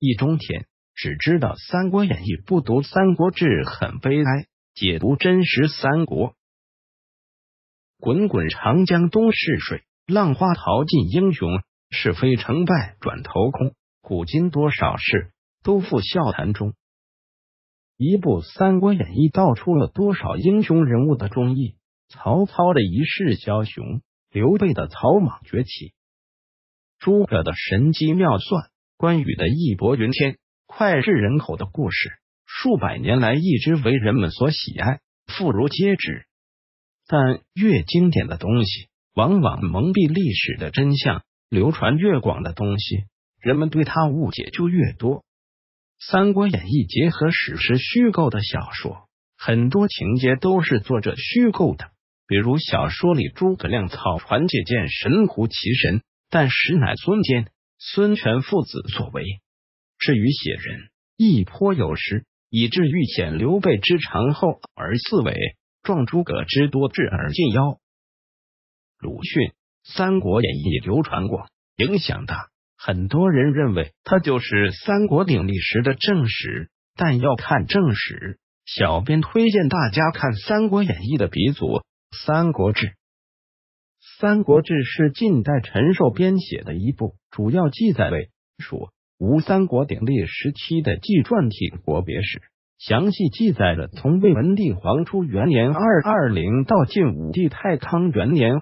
易中天，只知道《三国演义》，不读《三国志》很悲哀。解读真实三国。滚滚长江东逝水，浪花淘尽英雄。是非成败转头空，古今多少事，都付笑谈中。一部《三国演义》道出了多少英雄人物的忠义。曹操的一世枭雄，刘备的草莽崛起，诸葛的神机妙算，关羽的义薄云天，脍炙人口的故事，数百年来一直为人们所喜爱，妇孺皆知。但越经典的东西，往往蒙蔽历史的真相，流传越广的东西，人们对它误解就越多。《三国演义》结合史实虚构的小说，很多情节都是作者虚构的。比如小说里诸葛亮草船借箭，神乎其神，但实乃孙坚、孙权父子所为。至于写人，亦颇有时，以致欲显刘备之长厚而四尾，壮诸葛之多智而近妖。鲁迅《三国演义》流传过，影响大，很多人认为它就是三国鼎立时的正史，但要看正史，小编推荐大家看《三国演义》的鼻祖《三国志》。《三国志》是近代陈寿编写的一部主要记载为蜀吴三国鼎立时期的纪传体国别史，详细记载了从魏文帝黄初元年220到晋武帝太康元年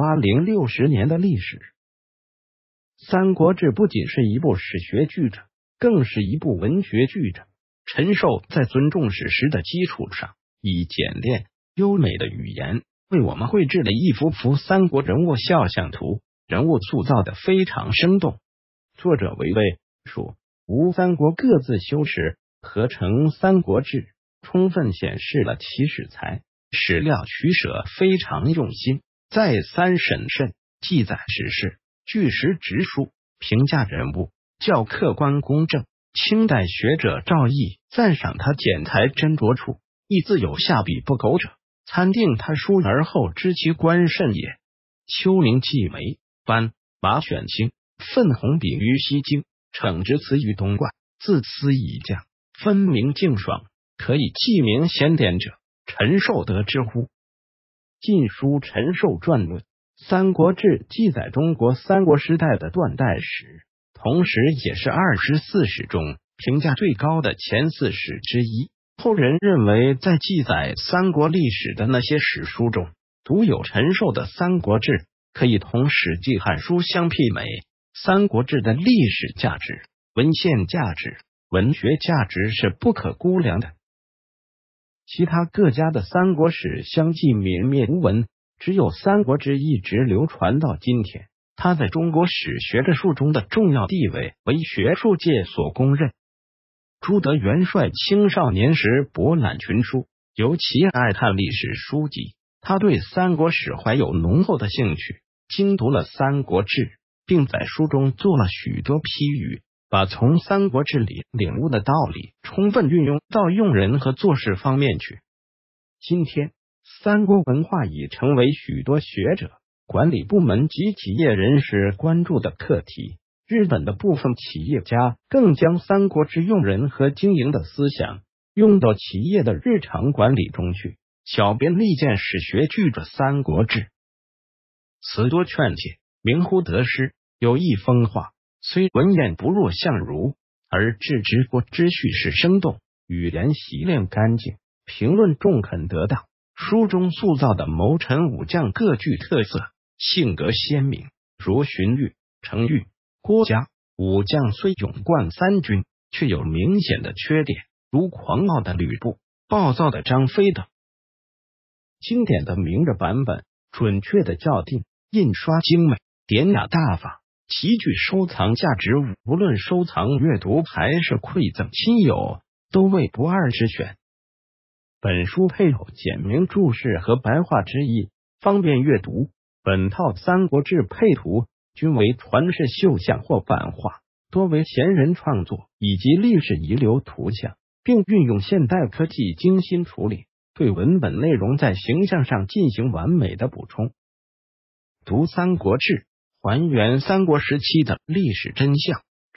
28060年的历史。《三国志》不仅是一部史学巨著，更是一部文学巨著。陈寿在尊重史实的基础上，以简练优美的语言为我们绘制了一幅幅三国人物肖像图，人物塑造的非常生动。作者为魏、蜀、吴三国各自修史，合成《三国志》，充分显示了其史才，史料取舍非常用心，再三审慎，记载史事，据实直述，评价人物，较客观公正。清代学者赵翼赞赏他简台斟酌处，亦自有下笔不苟者，参定他书而后知其官甚也。丘明季梅、班、马选清，奋宏比于西京，逞直词于东冠，自私以降，分明净爽，可以记名贤典者，陈寿得之乎？《晋书·陈寿传论》《三国志》记载中国三国时代的断代史，同时也是24史中评价最高的前4史之一。后人认为，在记载三国历史的那些史书中，独有陈寿的《三国志》可以同《史记》《汉书》相媲美。《三国志》的历史价值、文献价值、文学价值是不可估量的。其他各家的三国史相继泯灭无闻，只有《三国志》一直流传到今天。它在中国史学的术中的重要地位为学术界所公认。朱德元帅青少年时博览群书，尤其爱看历史书籍，他对三国史怀有浓厚的兴趣，精读了《三国志》，并在书中做了许多批语，把从《三国志》里领悟的道理充分运用到用人和做事方面去。今天，三国文化已成为许多学者、管理部门及企业人士关注的课题。日本的部分企业家更将三国志用人和经营的思想用到企业的日常管理中去。小编力荐史学巨著《三国志》，词多劝诫，明乎得失，有意风化，虽文言不若相如，而致直播之叙事生动，语言习练干净，评论中肯得当。书中塑造的谋臣武将各具特色，性格鲜明，如荀彧、程昱、郭嘉。武将虽勇冠三军，却有明显的缺点，如狂傲的吕布、暴躁的张飞等。经典的明着版本，准确的校订，印刷精美，典雅大方，极具收藏价值，无论收藏阅读还是馈赠亲友，都为不二之选。本书配有简明注释和白话之意，方便阅读。本套《三国志》配图均为传世绣像或版画，多为前人创作以及历史遗留图像，并运用现代科技精心处理，对文本内容在形象上进行完美的补充。读《三国志》，还原三国时期的历史真相，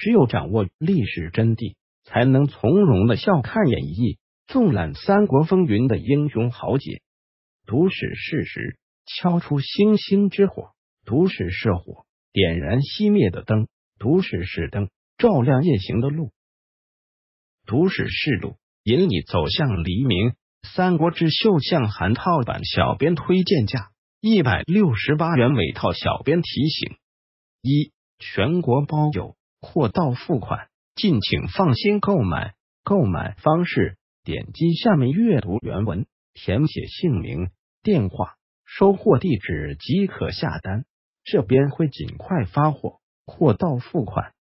只有掌握历史真谛，才能从容的笑看演绎、纵览三国风云的英雄豪杰。读史事实，敲出星星之火；读史是火，点燃熄灭的灯；读史是灯，照亮夜行的路；读史是路，引你走向黎明。三国志绣像函套版小编推荐价168元，每套小编提醒：一、全国包邮，货到付款，敬请放心购买。购买方式：点击下面阅读原文，填写姓名、电话、收货地址即可下单，这边会尽快发货。货到付款，